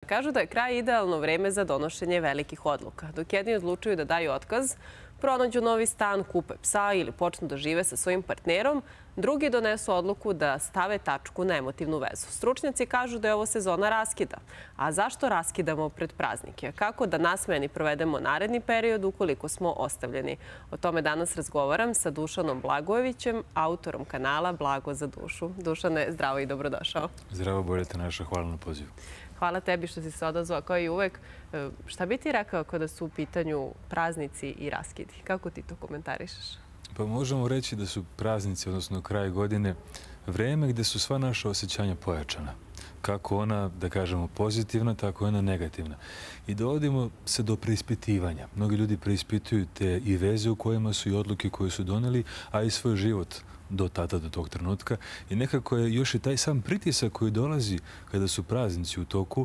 Kažu da je kraj idealno vreme za donošenje velikih odluka. Dok jedni odlučuju da daju otkaz, pronađu novi stan, kupe psa ili počnu da žive sa svojim partnerom, drugi donesu odluku da stave tačku na emotivnu vezu. Stručnjaci kažu da je ovo sezona raskida. A zašto raskidamo pred praznike? Kako da nasmejani provedemo naredni period ukoliko smo ostavljeni? O tome danas razgovaram sa Dušanom Blagojevićem, autorom kanala Blago za dušu. Dušane, zdravo i dobrodošao. Zdravo, Boljeta naša. Hvala na pozivu. Hvala tebi što si se odazvao, kao i uvek. Šta bi ti rekao kada su u pitanju praznici i raskidi? Kako ti to komentarišeš? Pa možemo reći da su praznici, odnosno kraj godine, vreme gde su sva naša osjećanja pojačana. Kako ona, da kažemo, pozitivna, tako i ona negativna. I dovodimo se do preispitivanja. Mnogi ljudi preispituju te i veze u kojima su i odluke koje su doneli, a i svoj život do tada, do tog trenutka. I nekako je još i taj sam pritisak koji dolazi kada su praznici u toku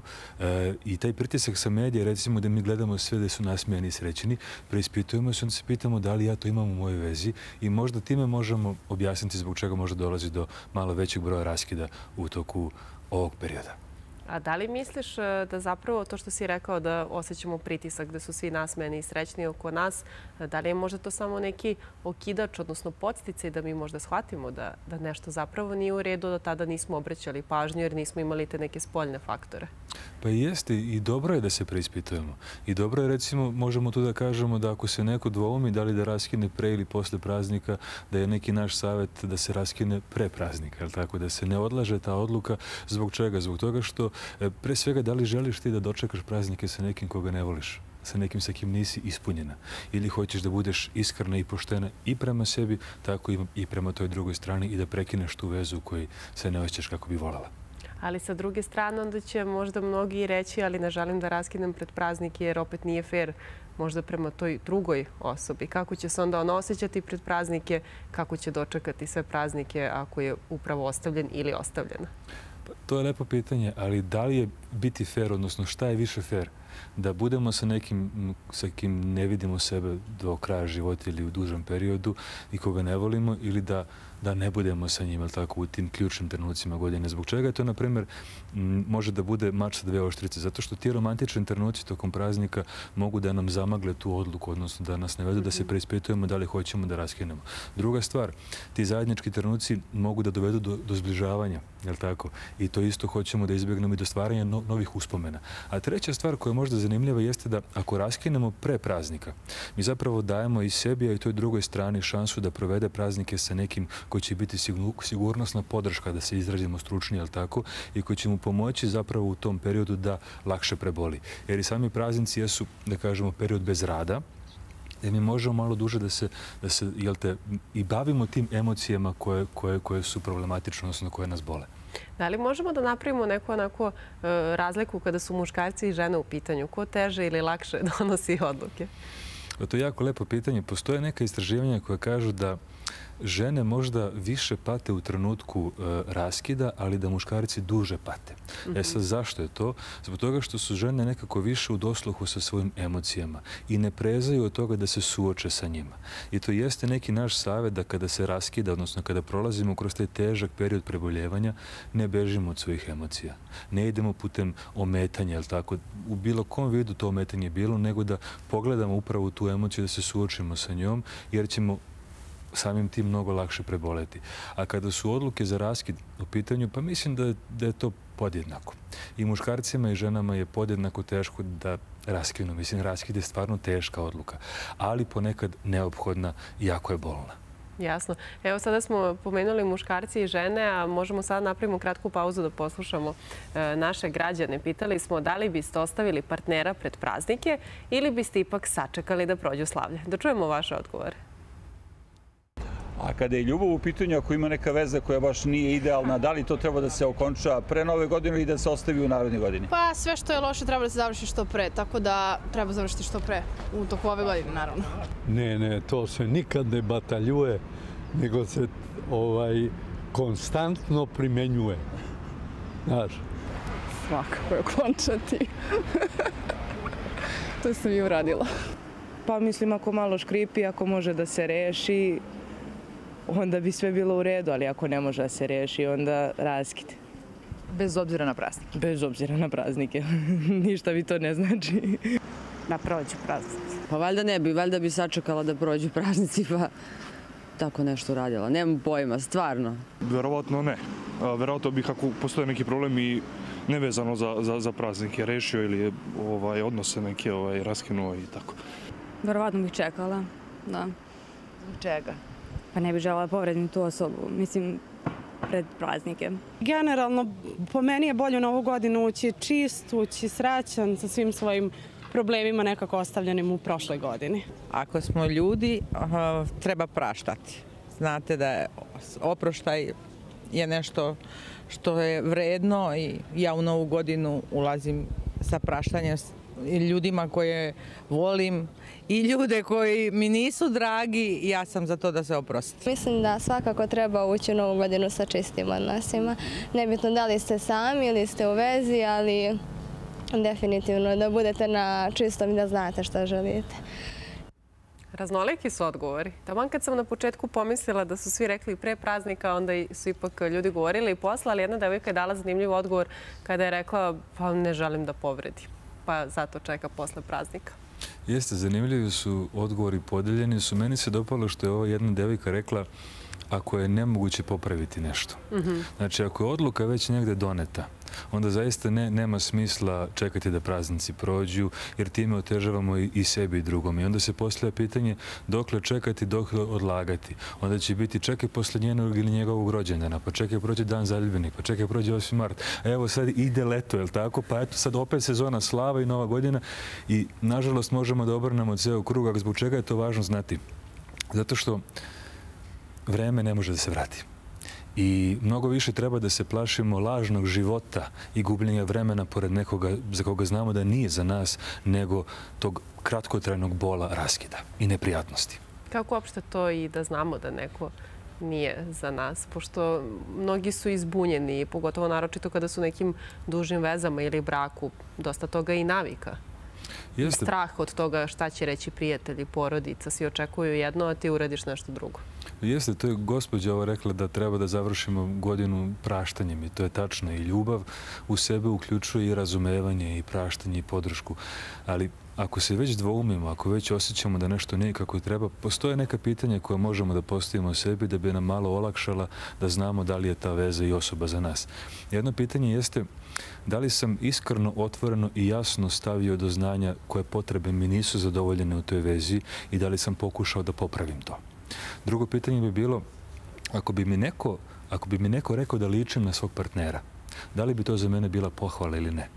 i taj pritisak sa medija, recimo da mi gledamo sve da su nasmijani i srećeni, preispitujemo se, onda se pitamo da li ja to imam u mojoj vezi i možda time možemo objasniti zbog čega možda dolazi do malo većeg broja raskida u toku ovog perioda. A da li misliš da zapravo to što si rekao da osjećamo pritisak, da su svi nasmejani i srećni oko nas, da li je možda to samo neki okidač, odnosno podsticaj da mi možda shvatimo da nešto zapravo nije u redu, da tada nismo obraćali pažnju jer nismo imali te neke spoljne faktore? Pa jeste i dobro je da se preispitujemo. I dobro je, recimo, možemo tu da kažemo da ako se neko dvoumi da li da raskine pre ili posle praznika, da je neki naš savjet da se raskine pre praznika, tako da se ne odlaže ta odluka. Zbog čega? Zbog toga što pre svega da li želiš ti da dočekaš praznike sa nekim koga ne voliš, sa nekim sa kim nisi ispunjena, ili hoćeš da budeš iskrena i poštena i prema sebi, tako i prema toj drugoj strani i da prekineš tu vezu u kojoj se ne osjećaš kako bi voljela. Ali sa druge strane onda će možda mnogi reći ali ne želim da raskinem pred praznike jer opet nije fair možda prema toj drugoj osobi. Kako će se onda ona osjećati pred praznike, kako će dočekati sve praznike ako je upravo ostavljen ili ostavljena? To je lepo pitanje, ali da li je biti fair, odnosno šta je više fair? Da budemo sa nekim sa kim ne vidimo sebe do kraja života ili u dužem periodu i koga ne volimo, ili da ne budemo sa njim, tako, u tim ključnim trenucima godine. Zbog čega je to, na primjer, može da bude mač sa dve oštrice? Zato što ti romantični trenuci tokom praznika mogu da nam zamagle tu odluku, odnosno da nas ne vedu da se preispitujemo da li hoćemo da raskinemo. Druga stvar, ti zajednički trenuci mogu da dovedu do zbližavanja, jel tako? I to isto hoćemo da izbjegnemo i do stvaranja novih uspomena. A treća stvar koja je možda zanimljiva jeste da ako raskinemo pre praznika, mi zapravo dajemo i sebi, a i toj drugoj strani šansu da provede praznike sa nekim koji će biti sigurnosna podrška, da se izrazimo stručnije, jel tako, i koji će mu pomoći zapravo u tom periodu da lakše preboli. Jer i sami praznici jesu, da kažemo, period bez rada, jer mi možemo malo duže da se jel te, i bavimo tim emocijama koje su problematične, odnosno koje nas bole. Da li možemo da napravimo neku onako razliku kada su muškarci i žene u pitanju? Ko teže ili lakše donosi odluke? To je jako lepo pitanje. Postoje neka istraživanja koja kažu da žene možda više pate u trenutku raskida, ali da muškarci duže pate. Sad, zašto je to? Zbog toga što su žene nekako više u dosluhu sa svojim emocijama i ne prezaju od toga da se suoče sa njima. I to jeste neki naš savjet da kada se raskida, odnosno kada prolazimo kroz taj težak period preboljevanja, ne bežimo od svojih emocija. Ne idemo putem ometanja, jel tako? U bilo kom vidu to ometanje je bilo, nego da pogledamo upravo tu emociju, da se suočimo sa njom, jer ćemo samim tim mnogo lakše preboleti. A kada su odluke za raskid u pitanju, pa mislim da je to podjednako. I muškarcima i ženama je podjednako teško da raskinu. Mislim, raskid je stvarno teška odluka, ali ponekad neophodna i jako je bolna. Jasno. Evo sada smo pomenuli muškarci i žene, a možemo sada napravimo kratku pauzu da poslušamo naše građane. Pitali smo da li biste ostavili partnera pred praznike ili biste ipak sačekali da prođu slavlje. Da čujemo vaše odgovore. A kada je ljubav u pitanju, ako ima neka veza koja baš nije idealna, da li to treba da se okonča pre Nove godine ili da se ostavi u narednoj godini? Pa sve što je loše treba da se završi što pre, tako da treba završiti što pre, u toku ove godine, naravno. Ne, to se nikad ne bataljuje, nego se konstantno primenjuje. Znaš? Svakako je okončati. To sam i uradila. Pa mislim, ako malo škripi, ako može da se reši, onda bi sve bilo u redu, ali ako ne može da se reši, onda raskid. Bez obzira na praznike. Bez obzira na praznike. Ništa mi to ne znači. Da prođu praznici. Pa valjda ne bi, valjda bi sačekala da prođu praznici pa tako nešto radila. Nemam pojma, stvarno. Verovatno ne. Verovatno bih ako postoje neki problem i nevezano za praznike rešio ili odnose neke raskinuo i tako. Verovatno bih čekala, da. Zbog čega? Pa ne bih želela povredim tu osobu, mislim, pred praznike. Generalno, po meni je bolje u Novu godinu ući čist, ući srećan sa svim svojim problemima nekako ostavljenim u prošloj godini. Ako smo ljudi, treba praštati. Znate da je oproštaj je nešto što je vredno i ja u Novu godinu ulazim sa praštanjem i ljudima koje volim i ljude koji mi nisu dragi, ja sam za to da se oprosti. Mislim da svakako treba ući u Novu godinu sa čistim odnosima. Nebitno da li ste sami ili ste u vezi, ali definitivno da budete na čistom i da znate što želite. Raznoliki su odgovori. Taman kad sam na početku pomislila da su svi rekli pre praznika, onda su ipak ljudi govorili i posle, ali jedna devojka je dala zanimljiv odgovor kada je rekla pa ne želim da povredim, pa zato čeka posle praznika. Jeste, zanimljivi su odgovori, podeljeni su. Meni se dopalo što je ova jedna devojka rekla ako je nemoguće popraviti nešto. Znači, ako je odluka već negde doneta, onda zaista nema smisla čekati da praznici prođu, jer time otežavamo i sebi i drugom. I onda se postavlja pitanje dokle čekati, dokle odlagati. Onda će biti čekaj posle njenog ili njegovog rođendana, pa čekaj prođe dan zaljubljenih, pa čekaj prođe 8. mart. A evo sad ide leto, je li tako? Pa eto sad opet sezona slava i Nova godina i nažalost možemo da obrnemo ceo krug, a zbog čega je to važno znati? Zato što vreme ne može da se vrati. I mnogo više treba da se plašimo lažnog života i gubljenja vremena pored nekoga za koga znamo da nije za nas, nego tog kratkotrajnog bola, raskida i neprijatnosti. Kako uopšte to i da znamo da neko nije za nas? Pošto mnogi su izbunjeni, pogotovo naročito kada su nekim dužim vezama ili braku, dosta toga i navika. I strah od toga šta će reći prijatelji, porodica, svi očekuju jedno, a ti uradiš nešto drugo. Jeste, to je gospođa ovo rekla da treba da završimo godinu praštanjem i to je tačno. I ljubav u sebe uključuje i razumevanje i praštanje i podršku. Ali ako se već dvoumimo, ako već osjećamo da nešto nije kako treba, postoje neka pitanja koja možemo da postavimo sebi da bi nam malo olakšala da znamo da li je ta veza i osoba za nas. Jedno pitanje jeste da li sam iskreno, otvoreno i jasno stavio do znanja koje potrebe mi nisu zadovoljene u toj vezi i da li sam pokušao da popravim to. Drugo pitanje bi bilo, ako bi mi neko rekao da ličim na svog partnera, da li bi to za mene bila pohvala ili ne?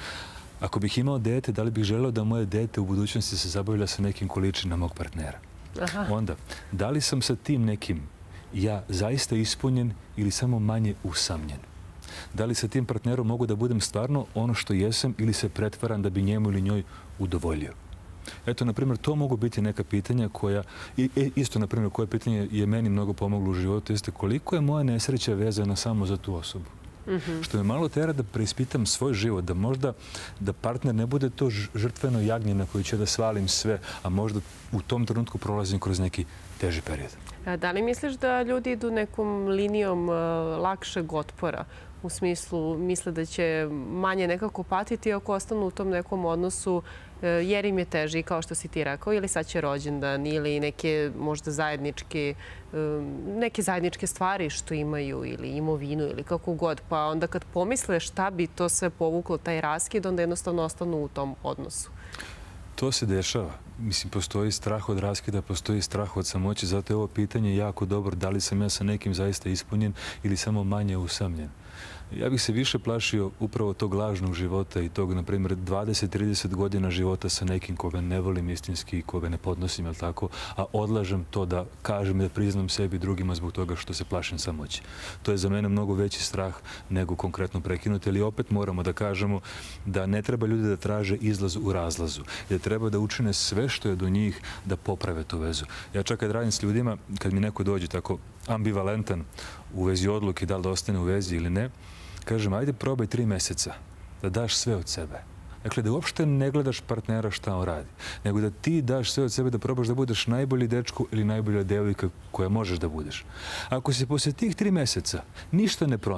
Ako bih imao dete, da li bih želeo da moje dete u budućnosti se zabavlja sa nekim ko liči na mog partnera? Onda, da li sam sa tim nekim ja zaista ispunjen ili samo manje usamljen? Da li sa tim partnerom mogu da budem stvarno ono što jesam ili se pretvaram da bi njemu ili njoj udovoljio? Eto, na primjer, to mogu biti neka pitanja koja, isto, na primjer, koje pitanje je meni mnogo pomoglo u životu, jeste koliko je moja nesreća vezana samo za tu osobu. Što me malo tera da preispitam svoj život, da možda da partner ne bude to žrtveno jagnje na koje ću da svalim sve, a možda u tom trenutku prolazim kroz neki teži period. Da li misliš da ljudi idu nekom linijom lakšeg otpora? U smislu, misle da će manje nekako patiti ako ostanu u tom nekom odnosu jer im je teži, kao što si ti rekao, ili sad će rođendan, ili neke možda neke zajedničke stvari što imaju, ili imovinu, ili kako god. Pa onda kad pomisle šta bi to sve povuklo, taj raskid, onda jednostavno ostanu u tom odnosu. To se dešava. Mislim, postoji strah od raskida, postoji strah od samoće, zato je ovo pitanje jako dobro. Da li sam ja sa nekim zaista ispunjen ili samo manje usamljen? Ja bih se više plašio upravo tog lažnog života i tog, na primjer, 20-30 godina života sa nekim koga ne volim istinski i koga ne podnosim, jel tako, a odlažem to da kažem i da priznam sebi i drugima zbog toga što se plašim samoći. To je za mene mnogo veći strah nego konkretno prekinuti, ali opet moramo da kažemo da ne treba ljudi da traže izlaz u razlazu, da treba da učine sve što je do njih da poprave tu vezu. Ja čak kad radim s ljudima, kad mi neko dođe tako ambivalentan u vezi odluke da li da ostane u vezi ili ne, kažem, ajde probaj 3 meseca da daš sve od sebe. Dakle, da uopšte ne gledaš partnera šta on radi, nego da ti daš sve od sebe da probaš da budeš najbolji dečko ili najbolja devojka koja možeš da budeš. Ako se posle tih 3 meseca ništa ne promeni,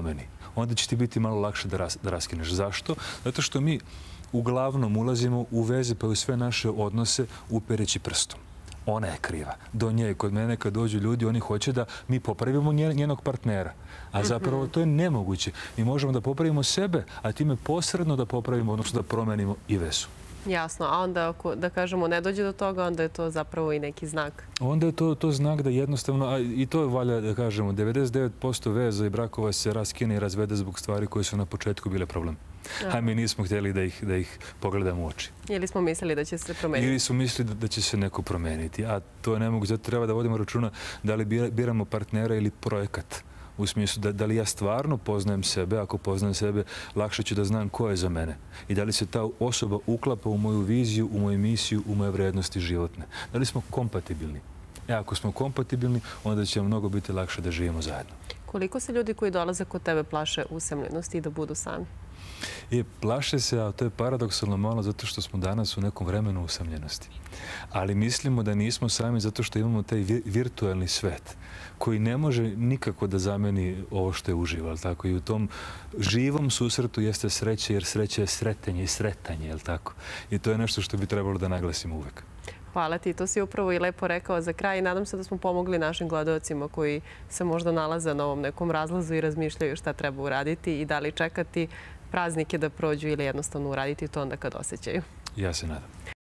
onda će ti biti malo lakše da raskineš. Zašto? Zato što mi uglavnom ulazimo u veze pa u sve naše odnose upereći prstom. Ona je kriva. Do nje, kod mene kad dođu ljudi, oni hoće da mi popravimo njenog partnera. A zapravo to je nemoguće. Mi možemo da popravimo sebe, a time posredno da popravimo, odnosno da promenimo i vezu. Jasno, a onda ako, da kažemo, ne dođe do toga, onda je to zapravo i neki znak. Onda je to znak da jednostavno, a i to je valja da kažemo, 99% veza i brakova se raskine i razvede zbog stvari koje su na početku bile problem. A mi nismo htjeli da ih pogledamo u oči. Ili smo mislili da će se promeniti? Ili su mislili da će se neko promeniti. A to je nemoguće. Zato treba da vodimo računa da li biramo partnera ili projekat. U smislu da li ja stvarno poznajem sebe, ako poznajem sebe, lakše ću da znam ko je za mene. I da li se ta osoba uklapa u moju viziju, u moju misiju, u moje vrednosti životne. Da li smo kompatibilni? Ako smo kompatibilni, onda će mnogo biti lakše da živimo zajedno. Koliko se ljudi koji dolaze kod tebe plaše usamljenosti i da budu sami? Plaše se, a to je paradoksalno malo zato što smo danas u nekom vremenu usamljenosti. Ali mislimo da nismo sami zato što imamo taj virtualni svet koji ne može nikako da zameni ovo što je uživo. Tako? I u tom živom susretu jeste sreća, jer sreća je sretenje i sretanje. Jel tako? I to je nešto što bi trebalo da naglasimo uvek. Hvala ti. To si upravo i lepo rekao za kraj. Nadam se da smo pomogli našim gledalcima koji se možda nalaze na ovom nekom razlazu i razmišljaju šta treba uraditi i da li čekati praznike da prođu ili jednostavno uraditi to onda kad osjećaju. Ja se nadam.